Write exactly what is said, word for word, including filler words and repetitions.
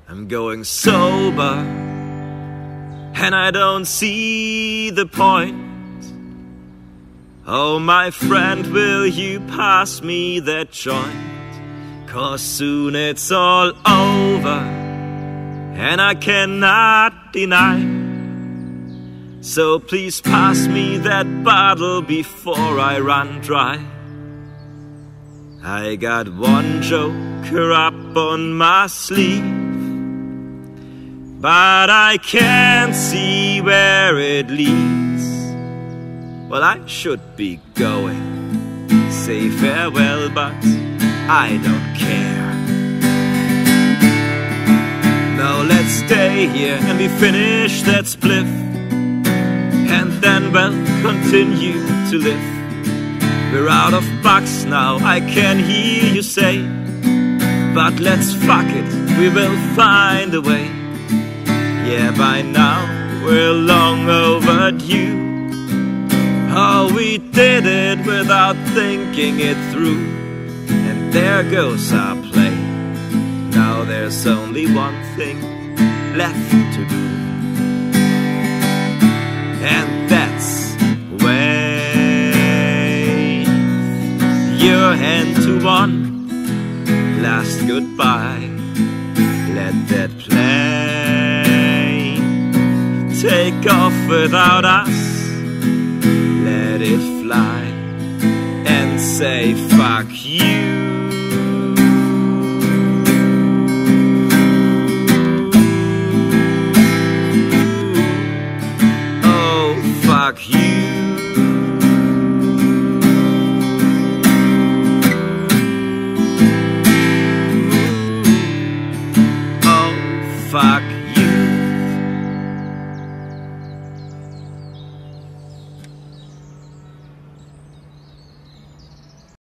I'm going sober, and I don't see the point. Oh, my friend, will you pass me that joint? 'Cause soon it's all over, and I cannot deny. So please pass me that bottle before I run dry. I got one joker up on my sleeve, but I can't see where it leads. Well, I should be going, say farewell, but I don't care. Now let's stay here and we finish that spliff, and then we'll continue to live. We're out of bucks now, I can hear you say, but let's fuck it, we will find a way. Yeah, by now we're long overdue. Oh, we did it without thinking it through, and there goes our play. Now there's only one thing left to do, and that's wave your hand to one last goodbye. Let that plane take off without us. Let it fly and say fuck you. Oh, fuck you. Oh, fuck you.